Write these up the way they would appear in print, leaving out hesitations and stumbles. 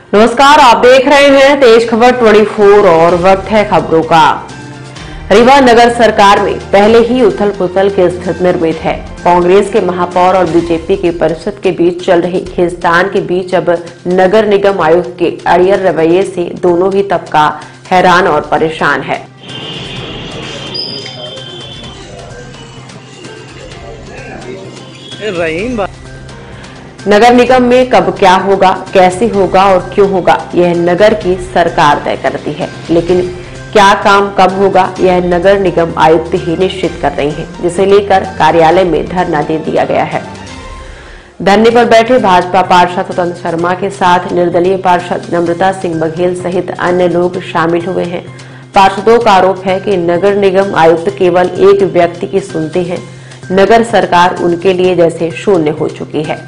नमस्कार, आप देख रहे हैं तेज खबर 24 और वक्त है खबरों का। रीवा नगर सरकार में पहले ही उथल पुथल की स्थिति निर्मित है। कांग्रेस के महापौर और बीजेपी के परिषद के बीच चल रही खींचतान के बीच अब नगर निगम आयुक्त के अड़ियल रवैये से दोनों ही तबका हैरान और परेशान है। नगर निगम में कब क्या होगा, कैसे होगा और क्यों होगा, यह नगर की सरकार तय करती है, लेकिन क्या काम कब होगा यह नगर निगम आयुक्त ही निश्चित कर रही हैं, जिसे लेकर कार्यालय में धरना दे दिया गया है। धरने पर बैठे भाजपा पार्षद स्वतंत्र शर्मा के साथ निर्दलीय पार्षद नम्रता सिंह बघेल सहित अन्य लोग शामिल हुए हैं। पार्षदों का आरोप है कि नगर निगम आयुक्त केवल एक व्यक्ति की सुनते हैं। नगर सरकार उनके लिए जैसे शून्य हो चुकी है।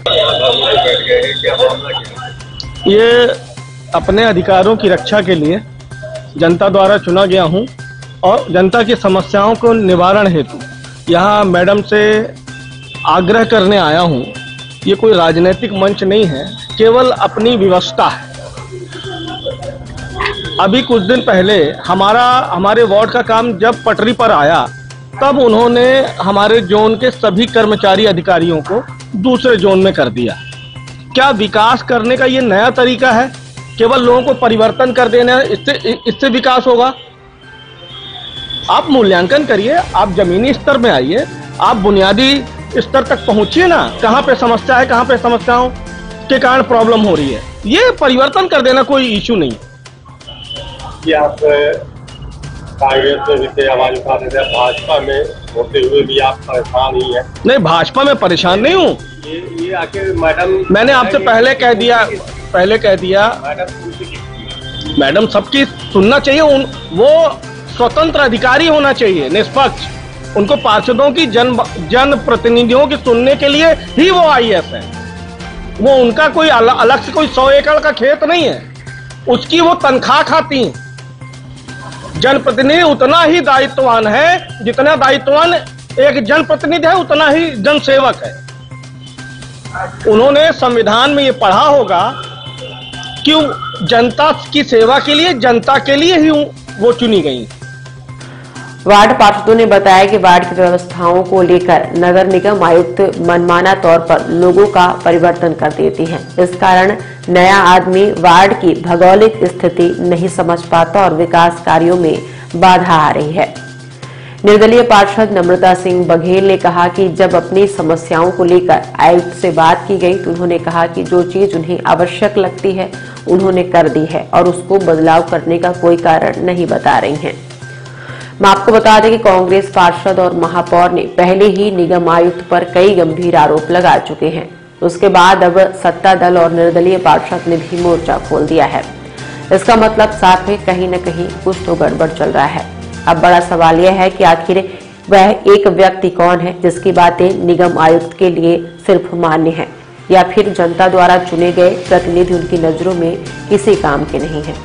ये अपने अधिकारों की रक्षा के लिए जनता द्वारा चुना गया हूं और जनता की समस्याओं को निवारण हेतु यहां मैडम से आग्रह करने आया हूं। ये कोई राजनीतिक मंच नहीं है, केवल अपनी व्यवस्था है। अभी कुछ दिन पहले हमारे वार्ड का काम जब पटरी पर आया तब उन्होंने हमारे जोन के सभी कर्मचारी अधिकारियों को दूसरे जोन में कर दिया। क्या विकास करने का ये नया तरीका है? केवल लोगों को परिवर्तन कर देना, इससे विकास होगा? आप मूल्यांकन करिए, आप जमीनी स्तर में आइए, आप बुनियादी स्तर तक पहुंचिए ना। कहां पे समस्या है, कहां पे समस्याओं के कारण प्रॉब्लम हो रही है, ये परिवर्तन कर देना कोई इश्यू नहीं। आप कांग्रेस में भी आवाज उठा रहे थे, भाजपा में होते हुए भी आप परेशान ही हैं? नहीं, भाजपा में परेशान नहीं हूँ। ये आखिर मैडम, मैंने आपसे पहले कह दिया मैडम सबकी सुनना चाहिए। वो स्वतंत्र अधिकारी होना चाहिए, निष्पक्ष। उनको पार्षदों की जन प्रतिनिधियों की सुनने के लिए ही वो आईएएस है। वो उनका कोई अलग से कोई 100 एकड़ का खेत नहीं है, उसकी वो तनख्वाह खाती हैं। जनप्रतिनिधि उतना ही दायित्ववान है जितना दायित्ववान एक जनप्रतिनिधि है, उतना ही जनसेवक है। उन्होंने संविधान में ये पढ़ा होगा कि जनता की सेवा के लिए, जनता के लिए ही वो चुनी गई। वार्ड पार्षदों ने बताया कि वार्ड की व्यवस्थाओं को लेकर नगर निगम आयुक्त मनमाना तौर पर लोगों का परिवर्तन कर देती हैं। इस कारण नया आदमी वार्ड की भौगोलिक स्थिति नहीं समझ पाता और विकास कार्यों में बाधा आ रही है। निर्दलीय पार्षद नम्रता सिंह बघेल ने कहा कि जब अपनी समस्याओं को लेकर आयुक्त से बात की गई तो उन्होंने कहा कि जो चीज उन्हें आवश्यक लगती है उन्होंने कर दी है और उसको बदलाव करने का कोई कारण नहीं बता रही हैं। मैं आपको बता दें कि कांग्रेस पार्षद और महापौर ने पहले ही निगम आयुक्त पर कई गंभीर आरोप लगा चुके हैं। उसके बाद अब सत्ता दल और निर्दलीय पार्षद ने भी मोर्चा खोल दिया है। इसका मतलब साथ में कहीं न कहीं कुछ तो गड़बड़ चल रहा है। अब बड़ा सवाल यह है कि आखिर वह एक व्यक्ति कौन है जिसकी बातें निगम आयुक्त के लिए सिर्फ मान्य है, या फिर जनता द्वारा चुने गए प्रतिनिधि उनकी नजरों में किसी काम के नहीं है।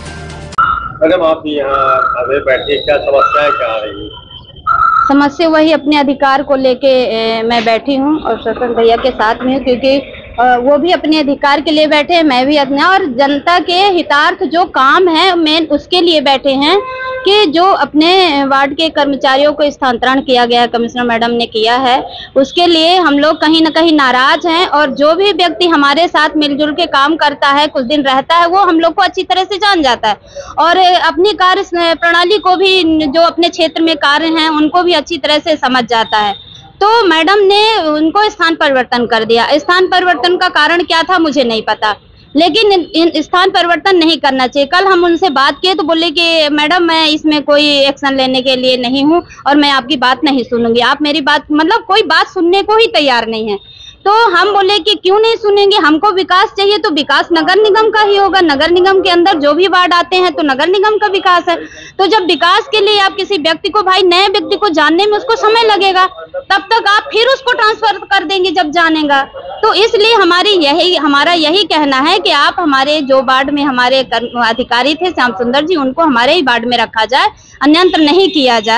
मैडम, आप यहाँ बैठे, क्या समस्याएं क्या आ रही है? समस्या वही अपने अधिकार को लेके मैं बैठी हूँ और शोषण भैया के साथ में हूँ, क्योंकि वो भी अपने अधिकार के लिए बैठे हैं, मैं भी अपने, और जनता के हितार्थ जो काम है मेन उसके लिए बैठे हैं कि जो अपने वार्ड के कर्मचारियों को स्थानांतरण किया गया है, कमिश्नर मैडम ने किया है, उसके लिए हम लोग कहीं न कहीं नाराज हैं। और जो भी व्यक्ति हमारे साथ मिलजुल के काम करता है, कुछ दिन रहता है, वो हम लोग को अच्छी तरह से जान जाता है और अपनी कार्य प्रणाली को भी, जो अपने क्षेत्र में कार्य हैं उनको भी अच्छी तरह से समझ जाता है। तो मैडम ने उनको स्थान परिवर्तन कर दिया। स्थान परिवर्तन का कारण क्या था मुझे नहीं पता, लेकिन स्थान परिवर्तन नहीं करना चाहिए। कल हम उनसे बात किए तो बोले कि मैडम मैं इसमें कोई एक्शन लेने के लिए नहीं हूं और मैं आपकी बात नहीं सुनूंगी। आप मेरी बात, मतलब कोई बात सुनने को ही तैयार नहीं है। तो हम बोले कि क्यों नहीं सुनेंगे, हमको विकास चाहिए तो विकास नगर निगम का ही होगा। नगर निगम के अंदर जो भी वार्ड आते हैं तो नगर निगम का विकास है। तो जब विकास के लिए आप किसी व्यक्ति को, भाई नए व्यक्ति को जानने में उसको समय लगेगा, तब तक आप फिर उसको ट्रांसफर कर देंगे जब जानेगा। तो इसलिए हमारा यही कहना है कि आप हमारे जो वार्ड में हमारे अधिकारी थे श्याम सुंदर जी, उनको हमारे ही वार्ड में रखा जाए, अन्यंत्र नहीं किया जाए।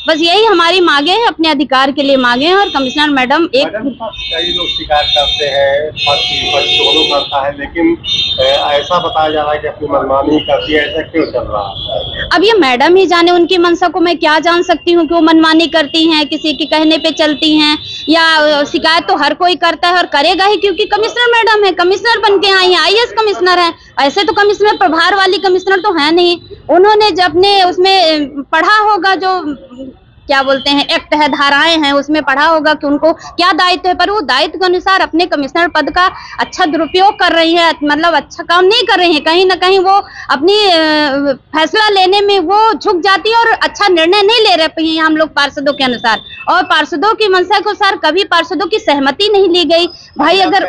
बस यही हमारी मांगे हैं, अपने अधिकार के लिए मांगे हैं। और कमिश्नर मैडम कई लोग शिकायत करते हैं, पद दोनों करता है, लेकिन ऐसा बताया जा रहा है कि अपनी मनमानी करती है, ऐसा क्यों चल रहा है? अब ये मैडम ही जाने, उनकी मंशा को मैं क्या जान सकती हूँ कि वो मनमानी करती हैं, किसी के कहने पे चलती हैं, या शिकायत तो हर कोई करता है और करेगा ही, क्योंकि कमिश्नर मैडम है, कमिश्नर बन के आई है, IAS कमिश्नर है। ऐसे तो कमिश्नर प्रभार वाली कमिश्नर तो है नहीं। उन्होंने जब अपने उसमें पढ़ा होगा, जो क्या बोलते हैं एक्ट है, धाराएं हैं, उसमें पढ़ा होगा कि उनको क्या दायित्व है, पर वो दायित्व के अनुसार अपने कमिश्नर पद का अच्छा दुरुपयोग कर रही है, मतलब अच्छा काम नहीं कर रही है। कहीं ना कहीं वो अपनी फैसला लेने में वो झुक जाती है और अच्छा निर्णय नहीं ले रहे हैं हम लोग पार्षदों के अनुसार, और पार्षदों की मंशा के अनुसार कभी पार्षदों की सहमति नहीं ली गई। भाई अगर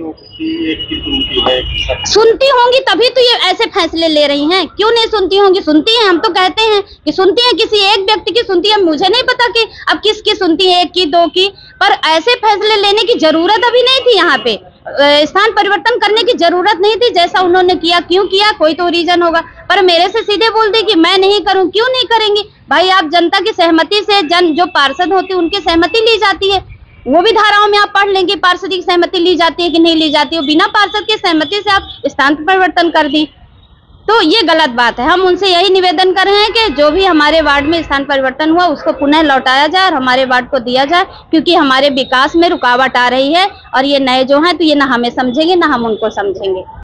सुनती होंगी तभी तो ये ऐसे फैसले ले रही हैं, क्यों नहीं सुनती होंगी? सुनती हैं, हम तो कहते हैं कि सुनती हैं, किसी एक व्यक्ति की सुनती है, मुझे नहीं पता कि अब किसकी सुनती है, एक की, दो की, पर ऐसे फैसले लेने की जरूरत अभी नहीं थी। यहाँ पे स्थान परिवर्तन करने की जरूरत नहीं थी, जैसा उन्होंने किया। क्यों किया? कोई तो रीजन होगा, पर मेरे से सीधे बोल दी कि मैं नहीं करूं। क्यों नहीं करेंगी भाई? आप जनता की सहमति से, जन जो पार्षद होती है उनकी सहमति ली जाती है, वो भी धाराओं में आप पढ़ लेंगे पार्षद की सहमति ली जाती है कि नहीं ली जाती है। बिना पार्षद की सहमति से आप स्थान परिवर्तन कर दी, तो ये गलत बात है। हम उनसे यही निवेदन कर रहे हैं कि जो भी हमारे वार्ड में स्थान परिवर्तन हुआ उसको पुनः लौटाया जाए और हमारे वार्ड को दिया जाए, क्योंकि हमारे विकास में रुकावट आ रही है। और ये नए जो हैं तो ये ना हमें समझेंगे ना हम उनको समझेंगे।